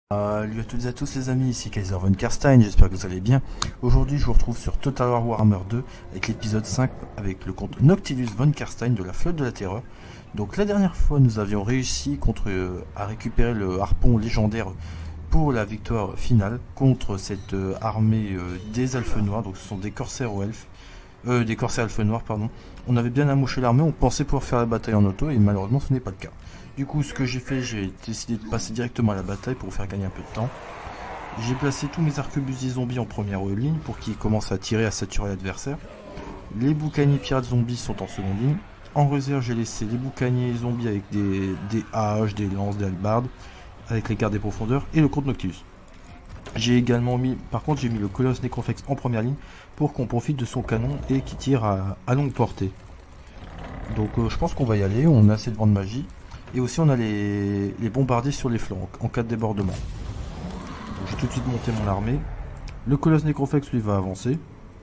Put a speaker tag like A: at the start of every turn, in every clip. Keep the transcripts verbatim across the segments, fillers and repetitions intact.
A: Salut à toutes et à tous les amis, ici Kaiser von Karstein, j'espère que vous allez bien. Aujourd'hui je vous retrouve sur Total War Warhammer deux avec l'épisode cinq avec le comte Noctilus von Karstein de la Flotte de la Terreur. Donc la dernière fois nous avions réussi contre, euh, à récupérer le harpon légendaire pour la victoire finale contre cette euh, armée euh, des elfes noirs, donc ce sont des corsaires aux elfes. Euh, des corsaires elfes noirs, pardon. On avait bien amouché l'armée, on pensait pouvoir faire la bataille en auto et malheureusement ce n'est pas le cas. Du coup, ce que j'ai fait, j'ai décidé de passer directement à la bataille pour vous faire gagner un peu de temps. J'ai placé tous mes arquebusiers zombies en première ligne pour qu'ils commencent à tirer, à saturer l'adversaire. Les boucaniers pirates zombies sont en seconde ligne. En réserve, j'ai laissé les boucaniers zombies avec des, des haches, des lances, des hallebardes, avec les gardes des profondeurs et le comte Noctilus. J'ai également mis, par contre, j'ai mis le colosse Necroflex en première ligne pour qu'on profite de son canon et qui tire à, à longue portée. Donc, euh, je pense qu'on va y aller. On a assez de vent de magie. Et aussi on a les, les bombardiers sur les flancs en cas de débordement. J'ai tout de suite monté mon armée. Le colosse Necroflex lui va avancer.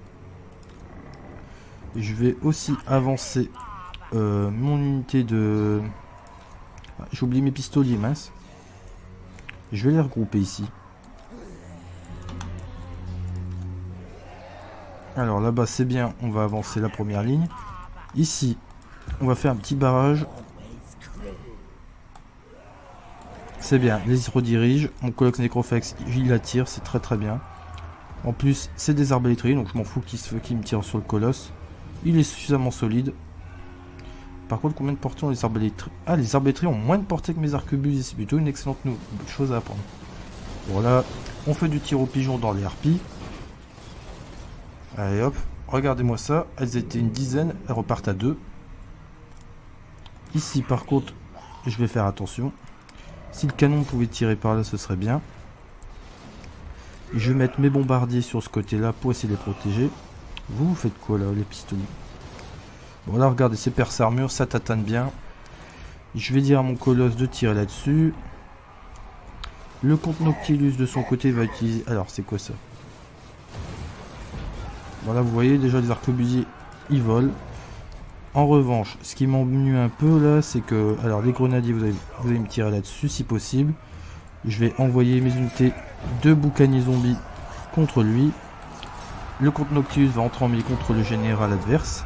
A: Et je vais aussi avancer euh, mon unité de... Ah, j'ai oublié mes pistoliers, mince. Je vais les regrouper ici. Alors là-bas c'est bien, on va avancer la première ligne. Ici, on va faire un petit barrage. C'est bien, les redirige. Mon colosse Necroflex, il la tire, c'est très très bien. En plus, c'est des arbalétriers, donc je m'en fous qu'il qu me tire sur le colosse. Il est suffisamment solide. Par contre, combien de portées ont les arbalétriers? Ah, les arbalétriers ont moins de portée que mes arquebusiers, c'est plutôt une excellente chose à apprendre. Voilà, on fait du tir au pigeon dans les harpies. Allez hop, regardez-moi ça, elles étaient une dizaine, elles repartent à deux. Ici, par contre, je vais faire attention. Si le canon pouvait tirer par là, ce serait bien. Je vais mettre mes bombardiers sur ce côté-là pour essayer de les protéger. Vous, vous faites quoi là, les pistolets? Bon là, regardez, ces perces armures, ça tatane bien. Je vais dire à mon colosse de tirer là-dessus. Le comte Noctilus de son côté va utiliser... Alors, c'est quoi ça? Voilà, vous voyez, déjà les arquebusiers, ils volent. En revanche, ce qui m'ennuie un peu là, c'est que... Alors, les grenadiers, vous allez, vous allez me tirer là-dessus, si possible. Je vais envoyer mes unités de boucaniers zombies contre lui. Le comte Noctilus va entrer en mêlée contre le général adverse.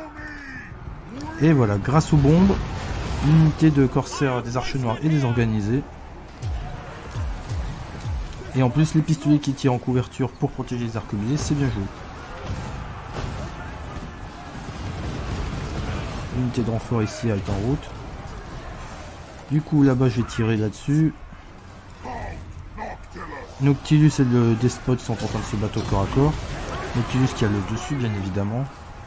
A: Et voilà, grâce aux bombes, l'unité de corsaires des arches noires est désorganisée. Et en plus, les pistolets qui tirent en couverture pour protéger les arquebusiers, c'est bien joué. L'unité de renfort ici est en route. Du coup là-bas je vais tirer là-dessus. Noctilus et le despote sont en train de se battre au corps à corps. Noctilus qui a le dessus bien évidemment.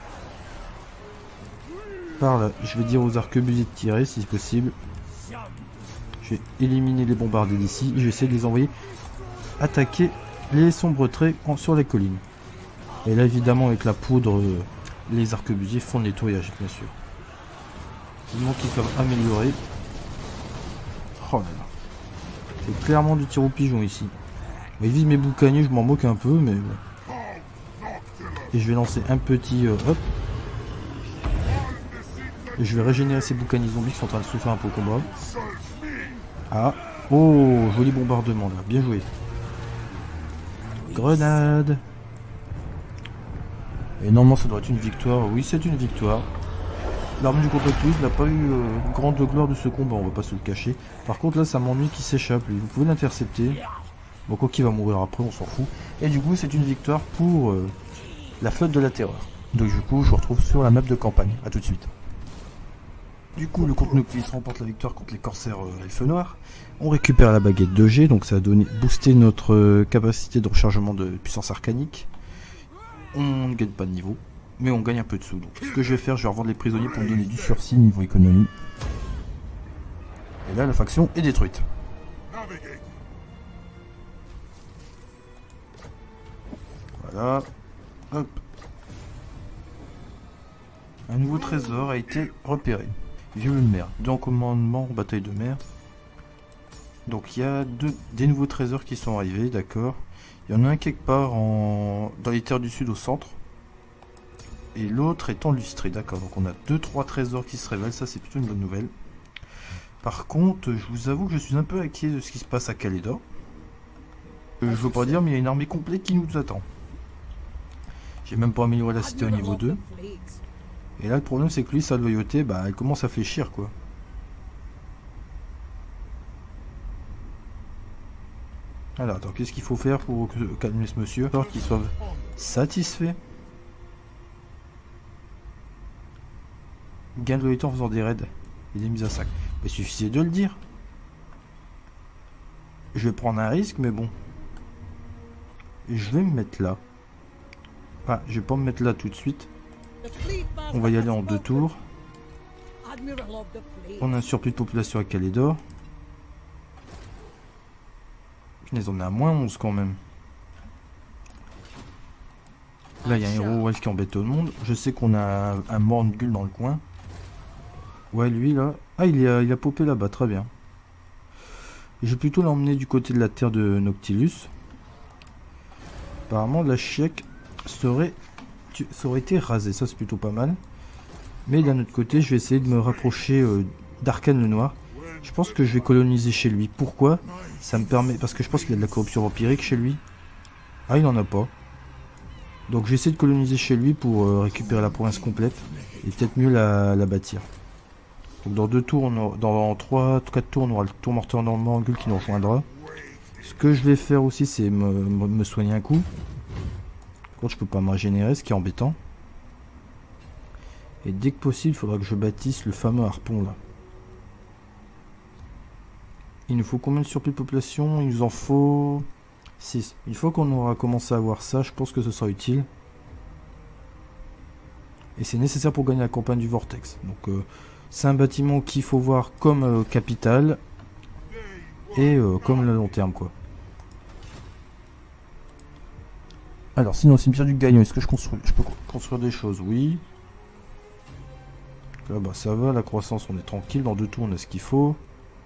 A: Par là, je vais dire aux arquebusiers de tirer si c'est possible. Je vais éliminer les bombardiers d'ici. Je vais essayer de les envoyer attaquer les sombres traits sur les collines. Et là évidemment avec la poudre, les arquebusiers font le nettoyage bien sûr. Vivement qu'ils soient améliorés. Oh là là. C'est clairement du tir au pigeon ici. Ils visent mes boucaniers, je m'en moque un peu, mais bon. Et je vais lancer un petit... Euh, hop. Et je vais régénérer ces boucaniers zombies qui sont en train de souffrir un peu au combat. Ah. Oh, joli bombardement là. Bien joué. Grenade. Et normalement ça doit être une victoire. Oui, c'est une victoire. L'armée du comte Noctilus n'a pas eu euh, grande gloire de ce combat, on va pas se le cacher. Par contre là ça m'ennuie qu'il s'échappe, vous pouvez l'intercepter. Bon quoi qu'il va mourir après, on s'en fout. Et du coup c'est une victoire pour euh, la flotte de la terreur. Donc du coup je vous retrouve sur la map de campagne, a tout de suite. Du coup le comte Noctilus remporte la victoire contre les corsaires euh, elfes noirs. On récupère la baguette de G, donc ça a donné, boosté notre euh, capacité de rechargement de puissance arcanique. On ne gagne pas de niveau. Mais on gagne un peu de sous. Donc ce que je vais faire, je vais revendre les prisonniers pour me donner du sursis niveau économie. Et là, la faction est détruite. Voilà. Hop. Un nouveau trésor a été repéré. Vieux de mer. Deux en commandement, bataille de mer. Donc il y a deux, des nouveaux trésors qui sont arrivés, d'accord. Il y en a un quelque part en, dans les terres du sud au centre. Et l'autre étant lustré, d'accord. Donc on a deux trois trésors qui se révèlent, ça c'est plutôt une bonne nouvelle. Par contre, je vous avoue que je suis un peu inquiet de ce qui se passe à Calédor. Euh, je veux pas dire, mais il y a une armée complète qui nous attend. J'ai même pas amélioré la cité au niveau deux. Et là, le problème, c'est que lui, sa loyauté, bah, elle commence à fléchir, quoi. Alors, attends, qu'est-ce qu'il faut faire pour calmer ce monsieur? Alors qu'il soit satisfait. Gain de loyauté en faisant des raids et des mises à sac. Il suffisait de le dire. Je vais prendre un risque, mais bon. Je vais me mettre là. Ah, je vais pas me mettre là tout de suite. On va y aller en deux tours. On a un surplus de population à Calédor. Punaise, on est à moins onze quand même. Là, il y a un héros elfe qui embête tout le monde. Je sais qu'on a un, un Morngul dans le coin. Ouais, lui, là... Ah, il a, il a popé là-bas, très bien. Je vais plutôt l'emmener du côté de la terre de Noctilus. Apparemment, la Chiec serait, ça aurait été rasée. Ça, c'est plutôt pas mal. Mais d'un autre côté, je vais essayer de me rapprocher euh, d'Arcane le Noir. Je pense que je vais coloniser chez lui. Pourquoi? Ça me permet... Parce que je pense qu'il y a de la corruption vampirique chez lui. Ah, il n'en a pas. Donc, je vais essayer de coloniser chez lui pour euh, récupérer la province complète. Et peut-être mieux la, la bâtir. Donc, dans deux tours, on aura, dans trois, quatre tours, on aura le tour morteur Morngul qui nous rejoindra. Ce que je vais faire aussi, c'est me, me, me soigner un coup. Quand je peux pas me régénérer, ce qui est embêtant. Et dès que possible, il faudra que je bâtisse le fameux harpon là. Il nous faut combien de surplus de population? Il nous en faut six. Une fois qu'on aura commencé à avoir ça, je pense que ce sera utile. Et c'est nécessaire pour gagner la campagne du Vortex. Donc euh, c'est un bâtiment qu'il faut voir comme euh, capitale. Et euh, comme le long terme quoi. Alors sinon, cimetière du Gaillon, est-ce que je, construis, je peux construire des choses? Oui. Là bah ça va, la croissance on est tranquille, dans deux tours on a ce qu'il faut.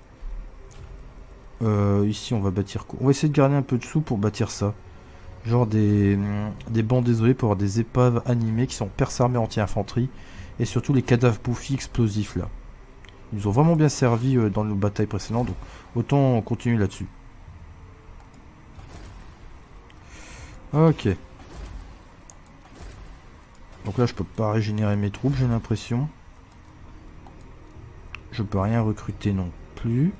A: Euh, ici on va bâtir quoi? On va essayer de garder un peu de sous pour bâtir ça. Genre des, des bancs désolés pour avoir des épaves animées qui sont perce armée anti-infanterie. Et surtout les cadavres bouffis explosifs là. Ils nous ont vraiment bien servi euh, dans nos batailles précédentes, donc autant continuer là-dessus. Ok. Donc là je peux pas régénérer mes troupes, j'ai l'impression. Je peux rien recruter non plus.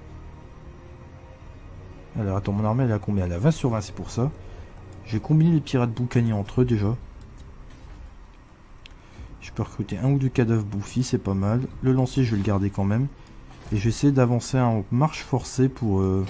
A: Alors attends, mon armée elle est à combien? Elle est à vingt sur vingt, c'est pour ça. J'ai combiné les pirates boucaniers entre eux déjà. Je peux recruter un ou deux cadavres bouffis, c'est pas mal. Le lancier je vais le garder quand même. Et je vais essayer d'avancer en marche forcée pour, euh,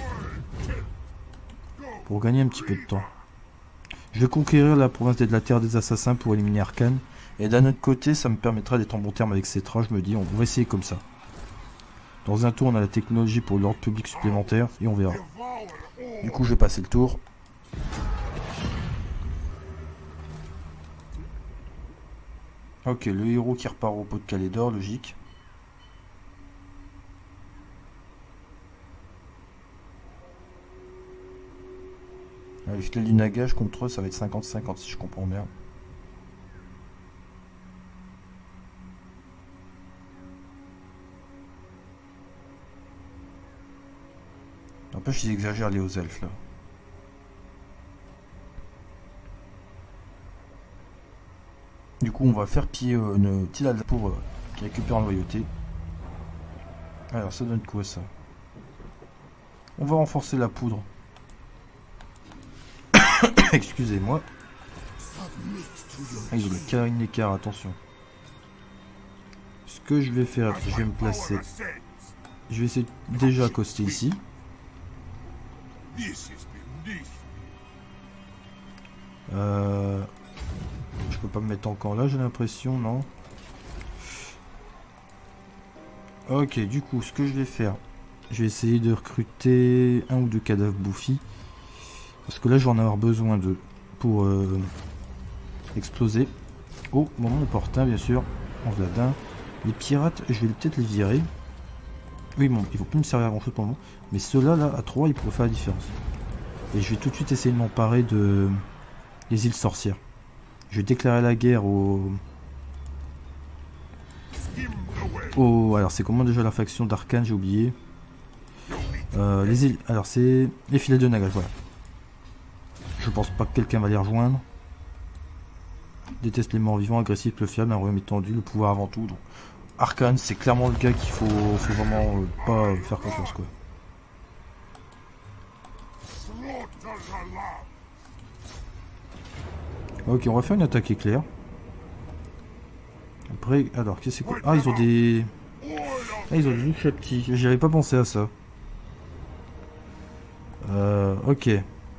A: pour gagner un petit peu de temps. Je vais conquérir la province de la Terre des Assassins pour éliminer Arcane. Et d'un autre côté, ça me permettra d'être en bon terme avec Cetra. Je me dis, on va essayer comme ça. Dans un tour, on a la technologie pour l'ordre public supplémentaire. Et on verra. Du coup, je vais passer le tour. Ok, le héros qui repart au pot de Calédor, logique. Le filet du nagage contre eux, ça va être cinquante cinquante si je comprends bien. N'empêche, ils exagèrent les hauts elfes là. Du coup, on va faire piller euh, une Tilal pour euh, récupérer en loyauté. Alors, ça donne quoi ça? On va renforcer la poudre. Excusez-moi. Ah, il y a le carine d'écart, attention. Ce que je vais faire, je vais me placer. Je vais essayer de déjà accoster ici. Euh, je peux pas me mettre encore là, j'ai l'impression, non? Ok, du coup, ce que je vais faire, je vais essayer de recruter un ou deux cadavres bouffis. Parce que là, je vais en avoir besoin de pour euh, exploser. Au moment opportun, bien sûr, en vladin. Les pirates, je vais peut-être les virer. Oui, bon, ils vont plus me servir à grand chose pour le moment. Mais ceux-là, là, à trois, ils pourraient faire la différence. Et je vais tout de suite essayer de m'emparer de les îles sorcières. Je vais déclarer la guerre aux... aux... Alors, c'est comment déjà la faction d'Arcane, j'ai oublié. Euh, les îles... Alors, c'est les filets de nagage, voilà. Je pense pas que quelqu'un va les rejoindre. Déteste les morts vivants, agressif, le fiable, un royaume étendu, le pouvoir avant tout. Donc, Arcane, c'est clairement le gars qu'il faut, faut vraiment euh, pas faire confiance, quoi. Ok, on va faire une attaque éclair. Après, alors, qu'est-ce que c'est quoi? Ah, ils ont des... Ah, ils ont des petits. J'y avais pas pensé à ça. Euh, ok.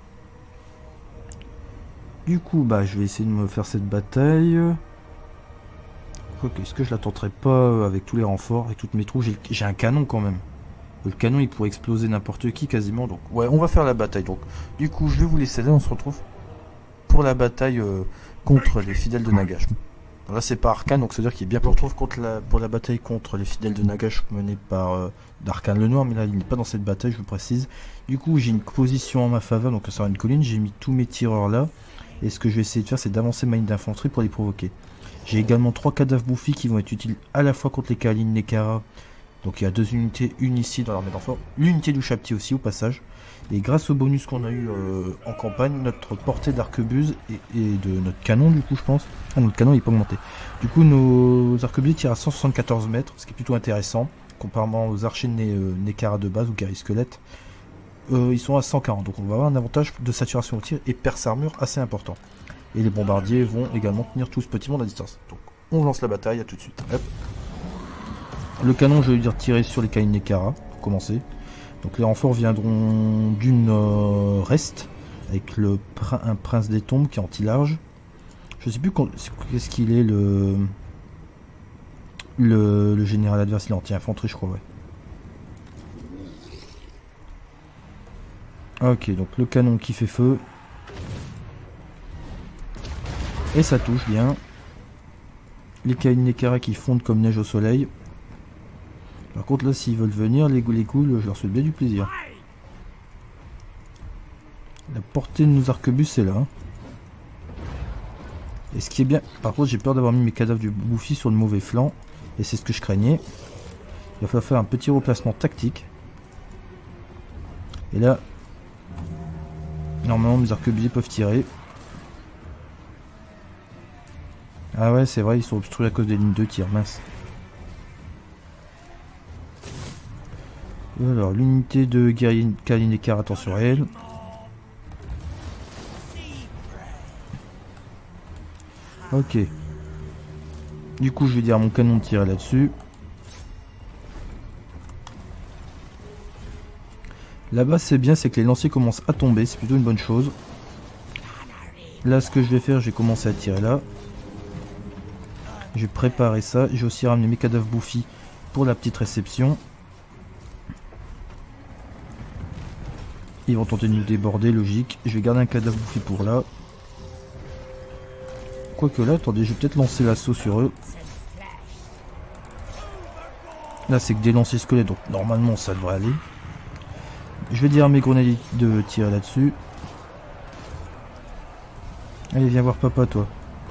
A: Du coup, bah, je vais essayer de me faire cette bataille. Ok, est-ce que je la tenterai pas avec tous les renforts, avec toutes mes troupes? J'ai un canon quand même. Le canon, il pourrait exploser n'importe qui quasiment. Donc, ouais, on va faire la bataille. Donc, du coup, je vais vous laisser là. On se retrouve pour la bataille euh, contre les fidèles de Nagash. Alors là, c'est pas Arcane, donc c'est-à-dire qu'il est bien pour retrouve contre la, pour la bataille contre les fidèles de Nagash menée par euh, d'Arcane le Noir, mais là, il n'est pas dans cette bataille, je vous précise. Du coup, j'ai une position en ma faveur, donc ça sera une colline. J'ai mis tous mes tireurs là. Et ce que je vais essayer de faire, c'est d'avancer ma ligne d'infanterie pour les provoquer. J'ai également trois cadavres bouffis qui vont être utiles à la fois contre les Kalines, les Kara. Donc il y a deux unités, une ici dans l'armée d'enfants, l'unité du Chapti aussi au passage. Et grâce au bonus qu'on a eu euh, en campagne, notre portée d'arquebuse et, et de notre canon du coup je pense. Ah notre canon il n'est pas augmenté. Du coup nos arquebuses tirent à cent soixante-quatorze mètres, ce qui est plutôt intéressant. Comparément aux archers de Nekara de base ou Guerrier Squelette. Euh, ils sont à cent quarante, donc on va avoir un avantage de saturation au tir et perce armure assez important. Et les bombardiers vont également tenir tout ce petit monde à distance. Donc on lance la bataille, à tout de suite. Hop. Le canon, je vais dire tirer sur les Kalines Nekara, pour commencer. Donc les renforts viendront du nord-est, avec le prin un prince des tombes qui est anti-large. Je sais plus qu'est-ce qu'il est, le... le le général adverse, il est anti-infanterie je crois, ouais. Ok, donc le canon qui fait feu. Et ça touche bien. Les Kalines Nekara qui fondent comme neige au soleil. Par contre là s'ils veulent venir, les ghouls les ghouls, je leur souhaite bien du plaisir. La portée de nos arquebuses c'est là. Et ce qui est bien, par contre j'ai peur d'avoir mis mes cadavres du bouffi sur le mauvais flanc. Et c'est ce que je craignais. Il va falloir faire un petit replacement tactique. Et là, normalement mes arquebusiers peuvent tirer. Ah ouais c'est vrai, ils sont obstrués à cause des lignes de tir, mince. Alors, l'unité de guerrier Kalines Nekara, attention à elle. Ok. Du coup, je vais dire à mon canon de tirer là-dessus. Là-bas, c'est bien, c'est que les lanciers commencent à tomber. C'est plutôt une bonne chose. Là, ce que je vais faire, je vais commencer à tirer là. Je vais préparer ça. Je vais aussi ramener mes cadavres bouffis pour la petite réception. Ils vont tenter de nous déborder, logique. Je vais garder un cadavre bouffi pour là. Quoique là, attendez, je vais peut-être lancer l'assaut sur eux. Là, c'est que des lancers squelettes, donc normalement, ça devrait aller. Je vais dire à mes grenadiers de tirer là-dessus. Allez, viens voir papa, toi.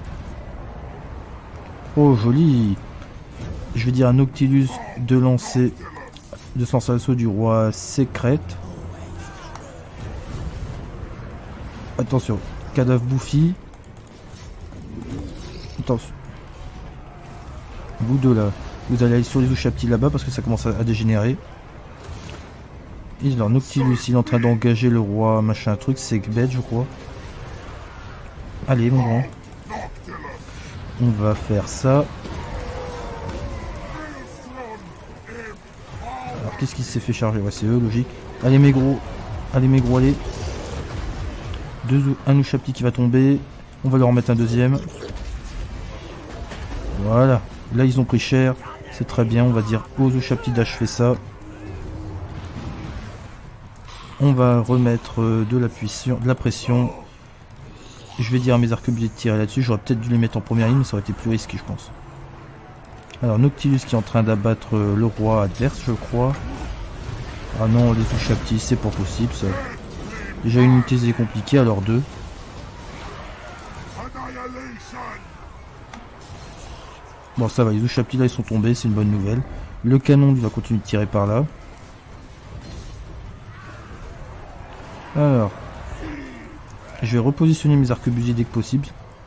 A: Oh, joli. Je vais dire à Noctilus de lancer, de se lancer l'assaut du roi Secrète. Attention, cadavre bouffi. Attention. Vous deux là, vous allez aller sur les Chapti là-bas parce que ça commence à, à dégénérer. Et alors Noctilus, il est en train d'engager le roi machin truc, c'est bête je crois. Allez mon grand. On va faire ça. Alors qu'est-ce qui s'est fait charger? Ouais c'est eux, logique. Allez mes gros. Allez mes gros, allez. Deux, un Chapti qui va tomber. On va leur en mettre un deuxième. Voilà. Là ils ont pris cher. C'est très bien. On va dire aux Chapti d'achever ça. On va remettre de la, puissance, de la pression. Je vais dire à mes arquebusiers de tirer là-dessus. J'aurais peut-être dû les mettre en première ligne, mais ça aurait été plus risqué, je pense. Alors, Noctilus qui est en train d'abattre le roi adverse, je crois. Ah non, les Chapti, c'est pas possible, ça. Déjà, une unité, c'est compliqué, alors deux. Bon, ça va, les Chapti, là, ils sont tombés, c'est une bonne nouvelle. Le canon, il va continuer de tirer par là. Alors, Je vais repositionner mes arquebusiers dès que possible.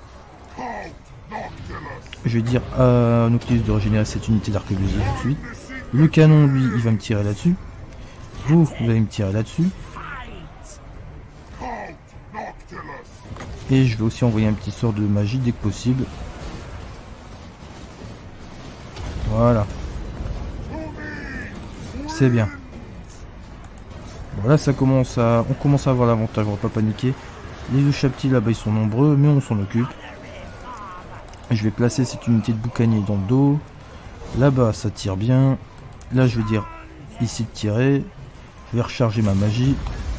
A: Je vais dire à Noctilus de régénérer cette unité d'arquebusier tout de suite. Le canon, lui, il va me tirer là-dessus. Vous, vous allez me tirer là-dessus. Et je vais aussi envoyer un petit sort de magie dès que possible. Voilà. C'est bien. Voilà, ça commence à, on commence à avoir l'avantage, on va pas paniquer. Les deux chaptis là-bas ils sont nombreux, mais on s'en occupe. Je vais placer cette unité de boucanier dans le dos. Là-bas ça tire bien. Là je vais dire ici de tirer. Je vais recharger ma magie.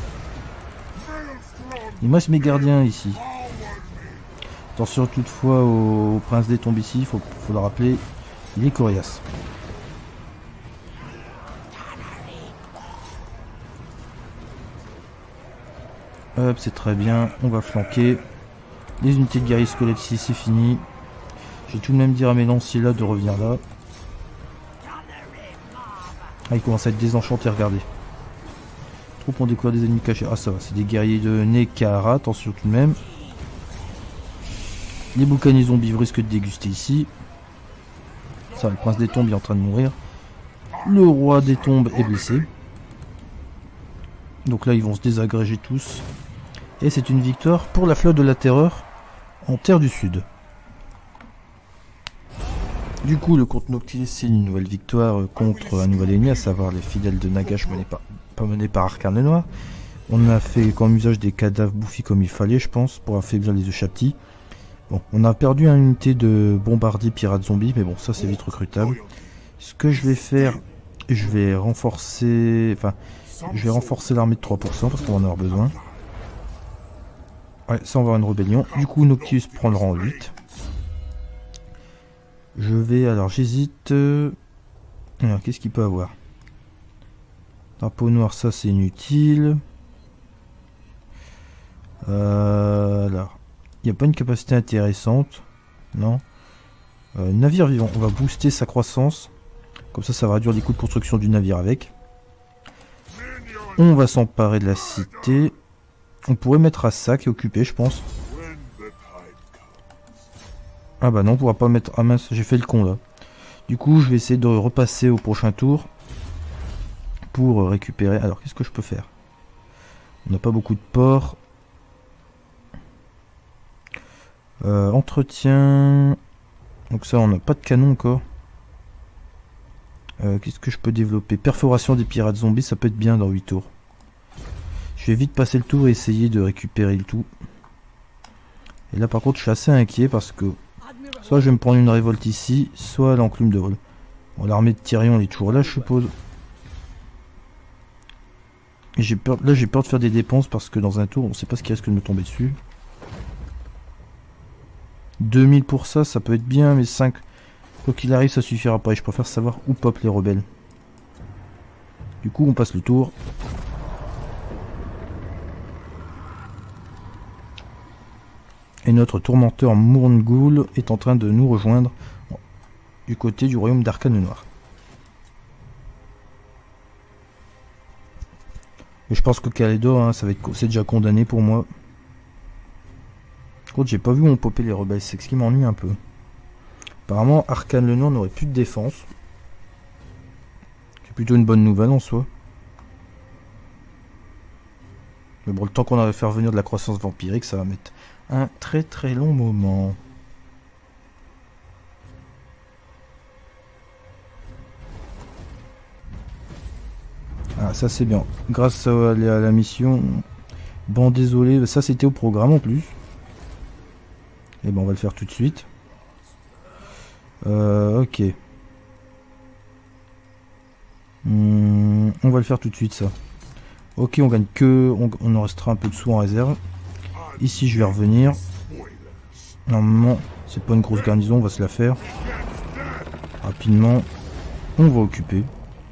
A: Il me reste mes gardiens ici. Attention toutefois au, au prince des tombes ici, il faut, faut le rappeler, il est coriace. Hop, c'est très bien, on va flanquer. Les unités de guerriers squelettes ici, c'est fini. Je vais tout de même dire à mes lanciers là de revenir là. Ah, il commence à être désenchanté, regardez. Troupes ont découvert des ennemis cachés. Ah, ça va, c'est des guerriers de Nekara, attention tout de même. Les boucaniers zombies vous risquent de déguster ici. Ça, le prince des tombes est en train de mourir. Le roi des tombes est blessé. Donc là, ils vont se désagréger tous. Et c'est une victoire pour la flotte de la terreur en terre du sud. Du coup, le comte Noctilus signe une nouvelle victoire contre un nouvel ennemi, à savoir les fidèles de Nagash menés par, pas menés par Arcane le Noir. On a fait comme usage des cadavres bouffis comme il fallait, je pense, pour affaiblir les Euchaptis. Bon, on a perdu une unité de bombardiers pirates zombies, mais bon, ça c'est vite recrutable. Ce que je vais faire, je vais renforcer, enfin, je vais renforcer l'armée de trois pour cent parce qu'on va en avoir besoin. Ouais, ça on va avoir une rébellion. Du coup, Noctilus prend le rang huit. Je vais, alors j'hésite. Euh... Qu'est-ce qu'il peut avoir? Drapeau noir, ça c'est inutile. Euh, alors, il n'y a pas une capacité intéressante. Non. Euh, navire vivant, on va booster sa croissance. Comme ça, ça va réduire les coûts de construction du navire avec. On va s'emparer de la cité. On pourrait mettre à sac et occuper, je pense. Ah bah non, on pourra pas mettre... Ah mince, j'ai fait le con là. Du coup, je vais essayer de repasser au prochain tour. Pour récupérer... Alors, qu'est-ce que je peux faire? On n'a pas beaucoup de ports. Euh, entretien... Donc ça, on n'a pas de canon encore. Euh, qu'est-ce que je peux développer? Perforation des pirates zombies, ça peut être bien dans huit tours. Je vais vite passer le tour et essayer de récupérer le tout. Et là par contre je suis assez inquiet parce que soit je vais me prendre une révolte ici, soit l'enclume de vol. Bon, l'armée de Tyrion elle est toujours là je suppose. Et j'ai peur, là j'ai peur de faire des dépenses parce que dans un tour on ne sait pas ce qui risque de me tomber dessus. deux mille pour ça, ça peut être bien, mais cinq... Quoi qu'il arrive ça suffira pas et je préfère savoir où pop les rebelles. Du coup on passe le tour. Et notre tourmenteur Mourngul est en train de nous rejoindre du côté du royaume d'Arcane Noir. Et je pense que Calédor, hein, ça va être, c'est déjà condamné pour moi. Par contre, j'ai pas vu où on popait les rebelles, c'est ce qui m'ennuie un peu. Apparemment, Arcane le Noir n'aurait plus de défense. C'est plutôt une bonne nouvelle en soi. Mais bon, le temps qu'on a à faire venir de la croissance vampirique, ça va mettre un très très long moment. Ah, ça c'est bien. Grâce à la, à la mission. Bon, désolé, ça c'était au programme en plus. Et ben on va le faire tout de suite. Euh, ok. Hum, on va le faire tout de suite ça. Ok, on gagne que... On, on en restera un peu de sous en réserve. Ici, je vais revenir. Normalement, c'est pas une grosse garnison, on va se la faire. Rapidement, on va occuper.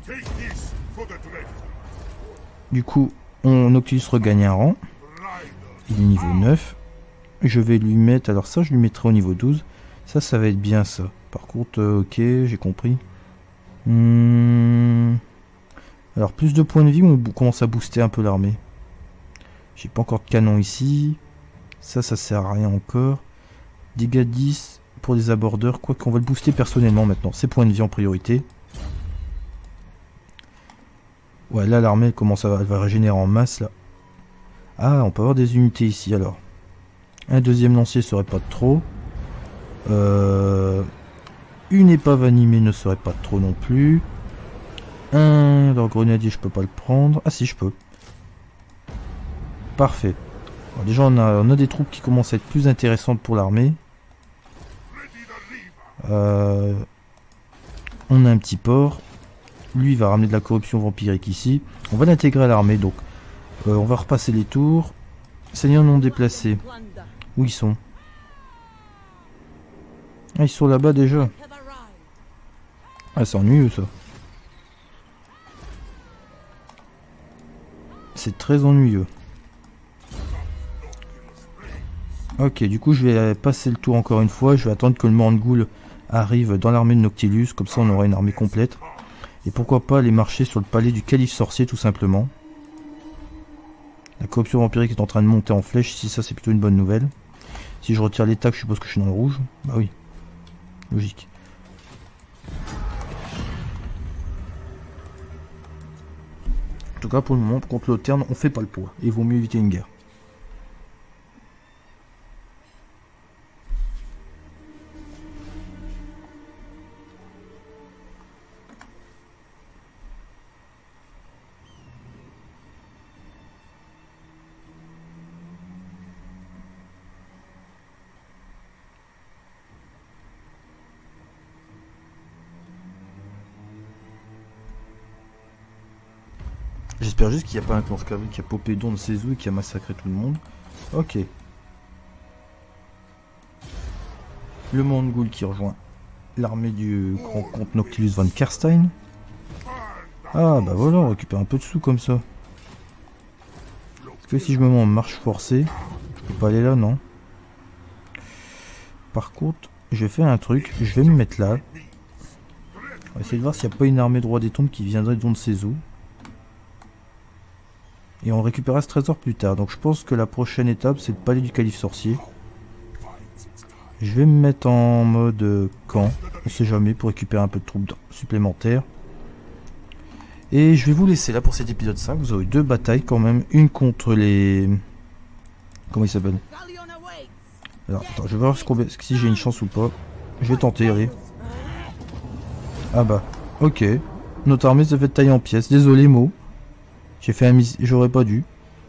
A: Du coup, on Noctilus regagne un rang. Il est niveau neuf. Je vais lui mettre... Alors ça, je lui mettrai au niveau douze. Ça, ça va être bien ça. Par contre, euh, ok, j'ai compris. Hum... Alors, plus de points de vie, on commence à booster un peu l'armée. J'ai pas encore de canon ici. Ça, ça sert à rien encore. Dégâts dix pour les abordeurs. Quoi qu'on va le booster personnellement maintenant. C'est points de vie en priorité. Ouais, là, l'armée commence à elle va régénérer en masse, là. Ah, on peut avoir des unités ici, alors. Un deuxième lancier serait pas de trop. Euh, une épave animée ne serait pas de trop non plus. Un alors, grenadier, je peux pas le prendre. Ah si, je peux. Parfait. Alors, déjà, on a, on a des troupes qui commencent à être plus intéressantes pour l'armée. Euh, on a un petit port. Lui, il va ramener de la corruption vampirique ici. On va l'intégrer à l'armée, donc. Euh, on va repasser les tours. Seigneurs non déplacés. Où ils sont? Ah, ils sont là-bas déjà. Ah, c'est ennuyeux, ça. C'est très ennuyeux. Ok, du coup, je vais passer le tour encore une fois. Je vais attendre que le Morngul arrive dans l'armée de Noctilus. Comme ça, on aura une armée complète. Et pourquoi pas aller marcher sur le palais du calife sorcier, tout simplement. La corruption vampirique est en train de monter en flèche. Si ça, c'est plutôt une bonne nouvelle. Si je retire les tags, je suppose que je suis dans le rouge. Bah oui. Logique. En tout cas, pour le moment, contre l'Auterne, on fait pas le poids. Il vaut mieux éviter une guerre. J'espère juste qu'il n'y a pas un clan scavé qui a popé dans ses os et qui a massacré tout le monde. Ok. Le Morngul qui rejoint l'armée du grand comte Noctilus von Karstein. Ah bah voilà, on récupère un peu de sous comme ça. Est-ce que si je me mets en marche forcée, je peux pas aller là, non? Par contre, je vais faire un truc, je vais me mettre là. On va essayer de voir s'il n'y a pas une armée de roi des tombes qui viendrait de ses eaux. Et on récupérera ce trésor plus tard. Donc je pense que la prochaine étape, c'est le palais du calife sorcier. Je vais me mettre en mode camp, on sait jamais, pour récupérer un peu de troupes supplémentaires. Et je vais vous laisser là pour cet épisode cinq. Vous aurez deux batailles quand même. Une contre les... Comment ils s'appellent? Alors, attends, je vais voir si j'ai une chance ou pas. Je vais tenter, allez. Ah bah, ok. Notre armée s'est fait tailler en pièces. Désolé, Mo. J'ai fait un mis... J'aurais pas dû.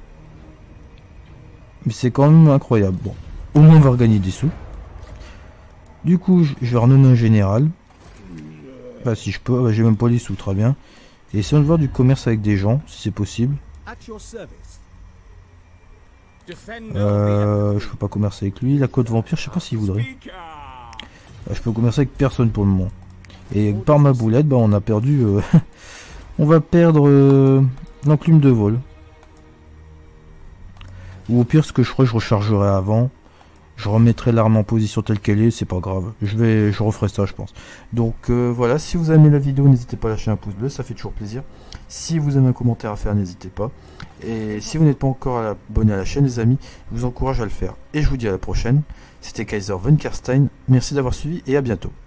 A: Mais c'est quand même incroyable. Bon, au moins on va regagner des sous. Du coup, je vais renommer un général. Bah si je peux, bah, j'ai même pas les sous, très bien. Et essayons de voir du commerce avec des gens, si c'est possible. Euh, je peux pas commercer avec lui. La côte vampire, je sais pas s'il voudrait. Bah, je peux commercer avec personne pour le moment. Et par ma boulette, bah on a perdu... Euh... on va perdre... Euh... l'enclume de vol. Ou au pire, ce que je ferai, je rechargerai avant. Je remettrai l'arme en position telle qu'elle est, c'est pas grave. Je vais, je referai ça, je pense. Donc euh, voilà, si vous aimez la vidéo, n'hésitez pas à lâcher un pouce bleu, ça fait toujours plaisir. Si vous avez un commentaire à faire, n'hésitez pas. Et si vous n'êtes pas encore abonné à la chaîne, les amis, je vous encourage à le faire. Et je vous dis à la prochaine. C'était Kaiser von Karstein. Merci d'avoir suivi et à bientôt.